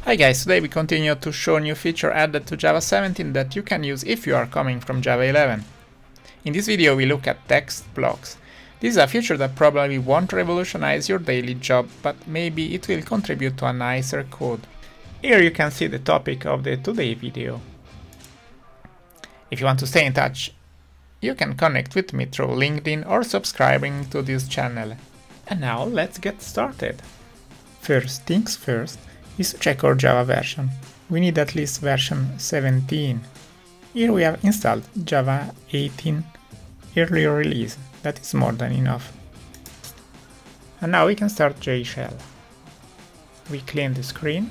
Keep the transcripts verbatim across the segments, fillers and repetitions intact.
Hi guys, today we continue to show new feature added to Java seventeen that you can use if you are coming from Java eleven. In this video we look at text blocks. This is a feature that probably won't revolutionize your daily job, but maybe it will contribute to a nicer code. Here you can see the topic of the today video. If you want to stay in touch, you can connect with me through LinkedIn or subscribing to this channel. And now let's get started. First things first is to check our Java version. We need at least version seventeen. Here we have installed Java eighteen early release. That is more than enough. And now we can start J shell. We clean the screen.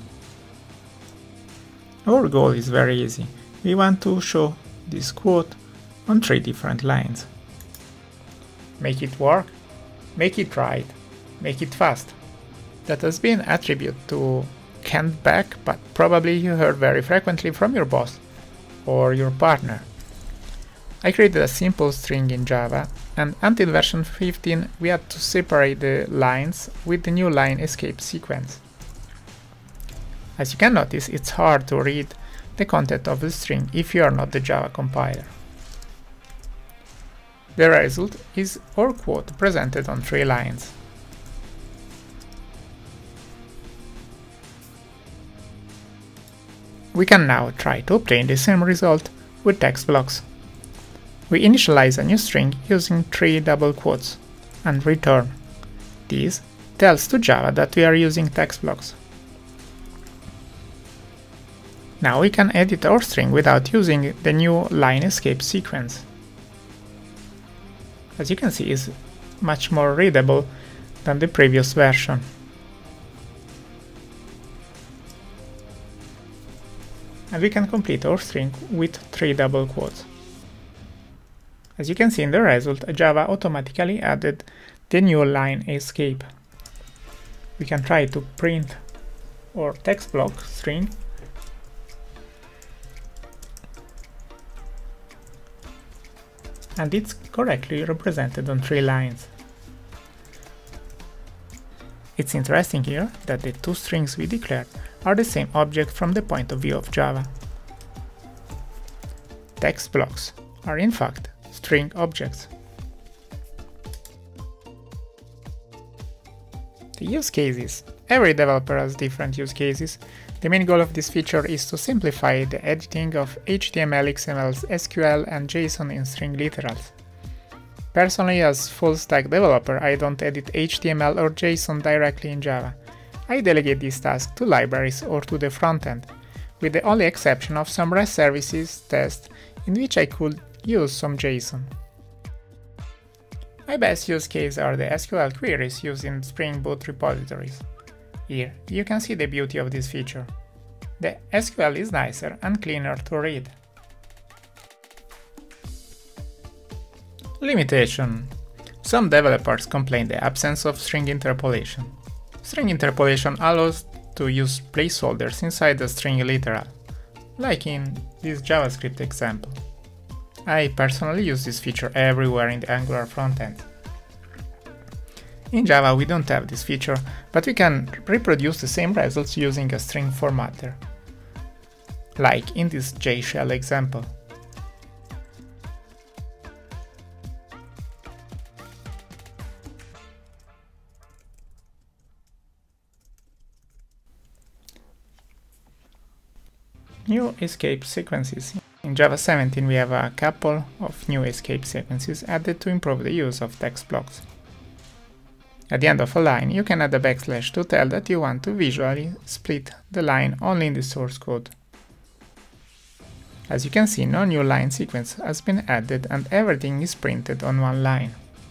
Our goal is very easy. We want to show this quote on three different lines. Make it work, make it right, make it fast. That has been attributed to Kent Beck, but probably you heard very frequently from your boss or your partner. I created a simple string in Java, and until version fifteen we had to separate the lines with the new line escape sequence. As you can notice, it's hard to read the content of the string if you are not the Java compiler. The result is our quote presented on three lines. We can now try to obtain the same result with text blocks. We initialize a new string using three double quotes and return. This tells to Java that we are using text blocks. Now we can edit our string without using the new line escape sequence. As you can see, it's much more readable than the previous version. And we can complete our string with three double quotes. As you can see in the result, Java automatically added the new line escape. We can try to print our text block string. And it's correctly represented on three lines. It's interesting here that the two strings we declared are the same object from the point of view of Java. Text blocks are in fact string objects. The use cases. Every developer has different use cases. The main goal of this feature is to simplify the editing of H T M L, X M L, S Q L and JSON in string literals. Personally, as full-stack developer, I don't edit H T M L or JSON directly in Java. I delegate this task to libraries or to the frontend, with the only exception of some REST services tests in which I could use some JSON. My best use cases are the S Q L queries used in Spring Boot repositories. Here, you can see the beauty of this feature. The S Q L is nicer and cleaner to read. Limitation. Some developers complain the absence of string interpolation. String interpolation allows to use placeholders inside the string literal, like in this JavaScript example. I personally use this feature everywhere in the Angular frontend. In Java we don't have this feature, but we can reproduce the same results using a string formatter, like in this J shell example. New escape sequences. In Java seventeen we have a couple of new escape sequences added to improve the use of text blocks. At the end of a line you can add a backslash to tell that you want to visually split the line only in the source code. As you can see, no new line sequence has been added and everything is printed on one line.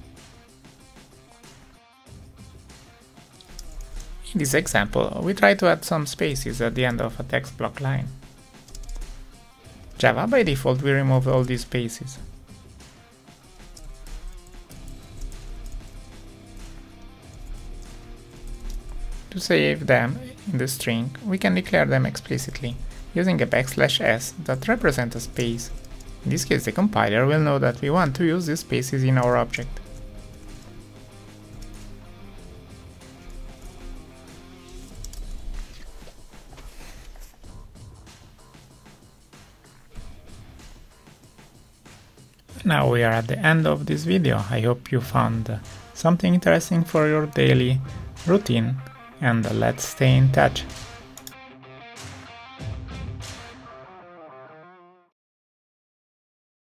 In this example we try to add some spaces at the end of a text block line. Java by default will remove all these spaces. To save them in the string, we can declare them explicitly, using a backslash s that represents a space. In this case the compiler will know that we want to use these spaces in our object. Now we are at the end of this video. I hope you found something interesting for your daily routine, and let's stay in touch.